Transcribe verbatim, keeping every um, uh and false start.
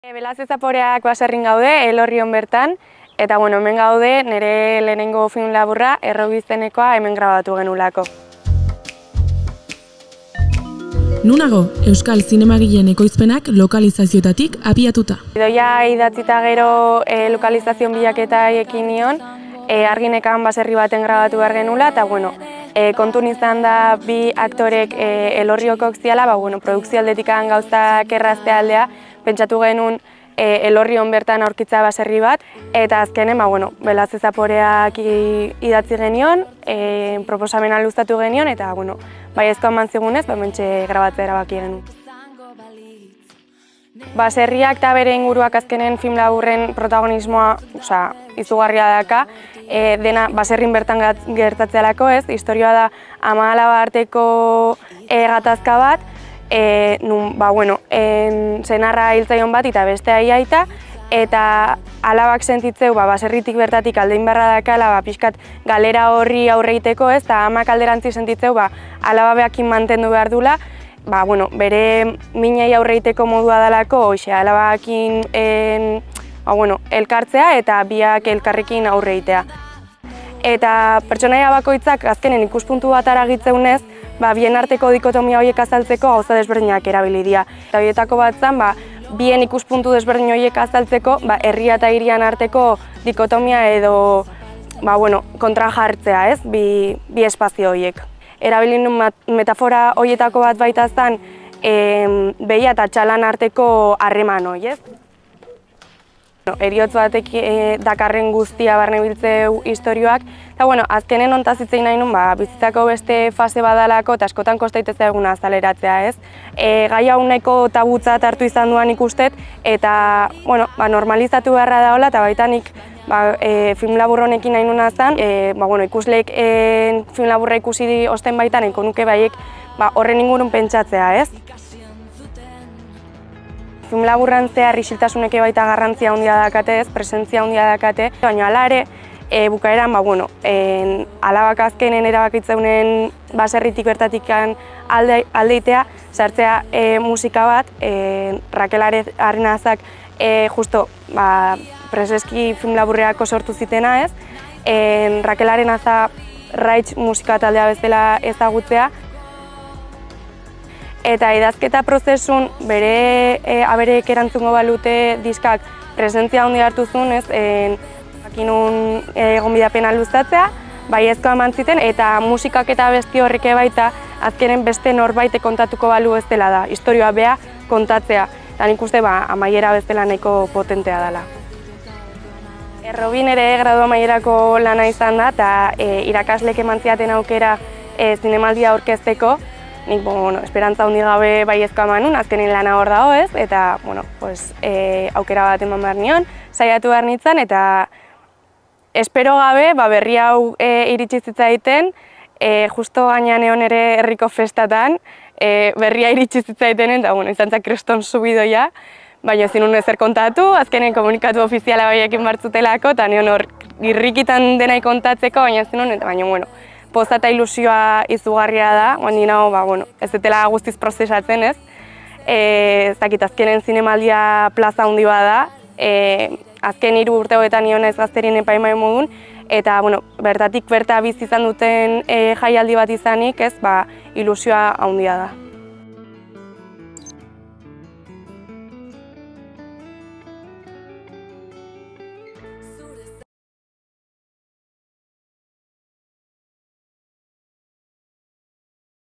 Belazte Zaporeak baserrin gaude, Elorrion bertan, eta bueno, hemen gaude nire lehenengo film laburra, Errobi izenekoa hemen grabatu genulako. Nunago, Euskal Zinemagileen ekoizpenak lokalizazioetatik abiatuta. Idoia idatzita gero e, lokalizazioan bilaketa ekin nion, e, arginekan baserri baten grabatu behar genula, eta bueno, e, kontun izan da bi aktorek e, Elorriokok ziala, ba, bueno, produkzio aldetikan gauzak errazte aldea, pentsatu genuen e, Elorrion bertan aurkitza baserri bat, eta azkenen, ba, bueno, Belazte Zaporeak idatzi genion, e, proposamena luztatu genion, eta bueno, bai ezko eman zigunez, ba, mentxe grabatzea erabaki genuen. Baserriak eta bere inguruak azkenen film laburren protagonismoa, osea, izugarria daka, e, dena baserrin bertan gertatzealako ez, historioa da ama alaba arteko e, gatazka bat, E, nun, ba, bueno, en, senarra hiltzaion bat eta beste aita, eta alabak sentitzeu ba, baserritik bertatik aldein barra dakala ba, pixkat galera horri aurreiteko ez, eta amak alderantzi sentitzeu ba, alaba behakin mantendu behar dula, ba, bueno, bere minei aurreiteko modua dalako, hoxe, alabakin en, ba, bueno, elkartzea eta biak elkarrekin aurreitea. Eta pertsonaia bakoitzak azkenen ikuspuntu bat aragitzeunez, ba, bien arteko dikotomia horiek azaltzeko gauza desberdinak erabili dira. Eta horietako bat zen, ba, bien ikuspuntu desberdin horiek azaltzeko, ba, herria eta hirian arteko dikotomia edo ba, bueno, kontra jartzea, ez, bi, bi espazio horiek. Erabili nuen metafora horietako bat baita zen, e, behia eta txalan arteko harreman hori, ez? Heriotz batek e, dakarren guztia barne biltzeu istorioak, eta bueno, azkenen hontaz hitzein nahi nun, ba, bizitzako beste fase badalako eta askotan kostaitezea eguna azaleratzea, ez? E, gai hau nahiko tabutzat hartu izan duan ikustet, eta bueno, ba, normalizatu beharra daola, eta baita nik ba, e, film labur honekin nahi nuna zen, e, ba, bueno, ikusleek e, film laburra ikusi di osten baitan, eko nuke baiek ba, horren ingurun pentsatzea, ez? Film laburran zehar isiltasuneke baita garrantzia handia dakate ez, presentzia handia dakate, baina hala ere, e, bukaeran, ba, bueno, en, alabak azkenen erabakitzeunen baserritik bertatikan alde, aldeitea, sartzea e, musika bat, e, Rakel Arenazak e, justo ba, preseski film laburreako sortu zitena ez, en, Rakel Arenaza Raitz musika taldea bezala ezagutzea, eta idazketa prozesun bere e, aberek erantzungo balute diskak presentzia handia hartu zuen, ez, en, bakinun egon bidapena luzatzea, bai ezko eman ziten, eta musikak eta besti horreke baita azkenen beste norbait kontatuko balu ez dela da, historioa bea kontatzea, eta nik uste ba, amaiera bezala nahiko potentea dela. Errobin ere gradu amaierako lana izan da, eta e, irakaslek eman ziaten aukera e, zinemaldia aurkezteko. Nik, bueno, esperantza handi gabe baiezkoa eman nun, azkenen lana hor dago ez, eta, bueno, pues, e, aukera bat eman behar nion, saiatu behar nintzen, eta espero gabe, ba, berri hau e, iritsi zitzaiten, e, justo gainean egon ere herriko festatan, e, berria iritsi zitzaitenen, eta, bueno, izan zak kriston subidoia, baina ezin nun ezer kontatu, azkenen komunikatu ofiziala baiekin bartzutelako, eta nion hor irrikitan denai kontatzeko, baina ezin nun, eta baina, bueno, poza eta ilusioa izugarria da, guandi nago, ba, bueno, ez dutela guztiz prozesatzen ez. E, Zakit, azkenen zinemaldia plaza handi bada, e, azken hiru urteoetan nion ez gazterien epaimai modun, eta bueno, bertatik berta bizi izan duten e, jaialdi bat izanik, ez, ba, ilusioa handia da.